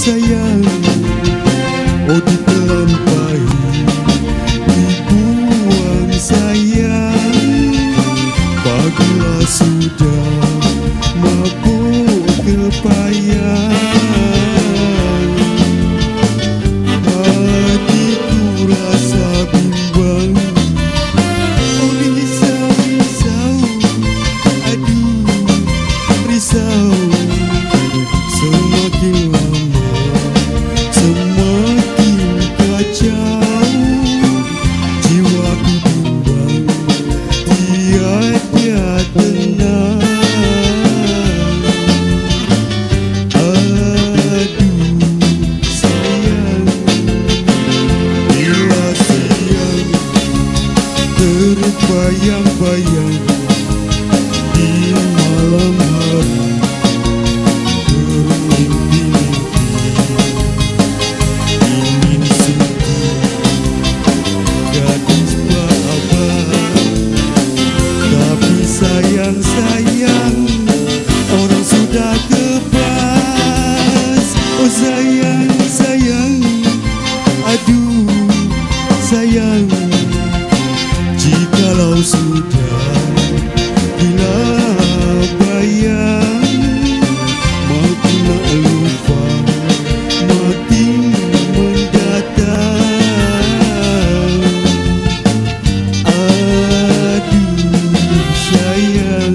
sayang, oh ditelampai, dibuang sayang. Bagilah sudah mabuk kepayang, hatiku rasa bimbang. Oh risau, risau, aduh risau. Semakin lama semakin kacau, jiwaku bimbang tiada tenang. Aduh sayang, bila sayang terbayang-bayang di malam hari, sayang, orang sudah kebas. Oh sayang, sayang, aduh sayang. Jikalau sudah gila bayang, makin nak lupa makin mendatang. Aduh sayang.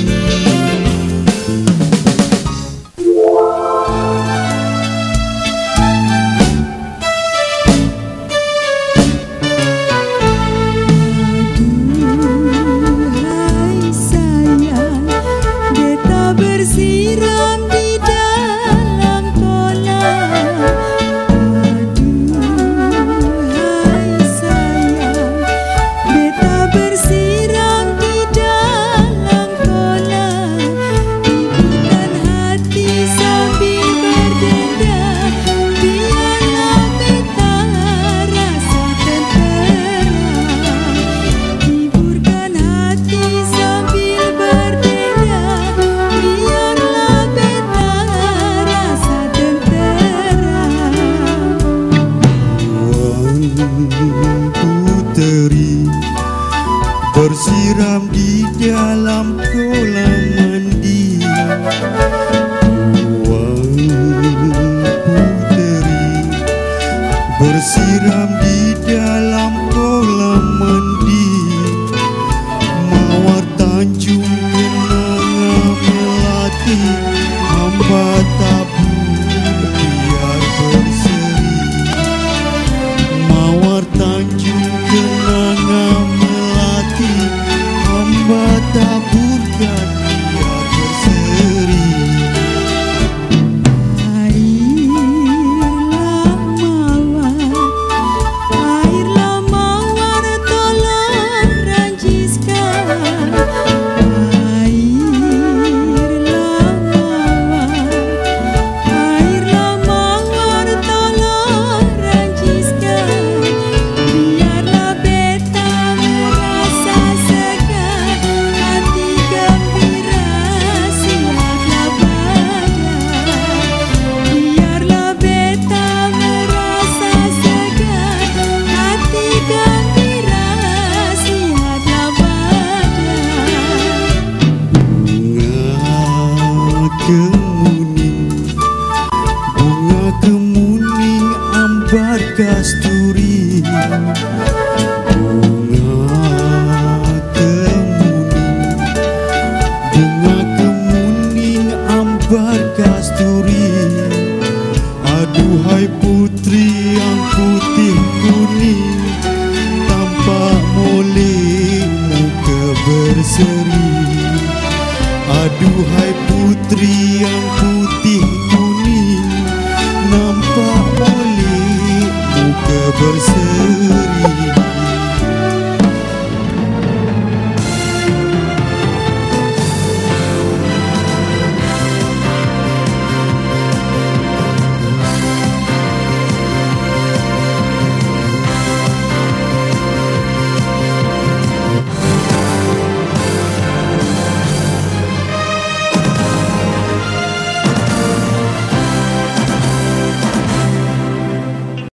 Bersiram di dalam kolam. Aduhai sayang, beta bersiram di dalam kolam. Ibukan hati sambil berdendam, biarlah beta rasa tenteram. Hiburkan hati sambil berdendam, biarlah beta rasa tenteram. Tuan puteri bersiram di dalam kolam mandi. Tuan puteri bersiram di dalam kolam mandi. Mawar Tanjung kenanga melati, hamba tabur biar berseri. Mawar Tanjung kenanga melati, hamba taburkan biar berseri. Airlah mawar, tolong ranjiskan. Airlah mawar, tolong ranjiskan. Biarlah beta merasa segar, hati gembira siaplah badan. Biarlah beta merasa segar, hati gembira siaplah badan. Bunga kemuning ambar kasturi. Bunga kemuning ambar kasturi. Aduhai putri yang putih kuning, tampak molek muka berseri.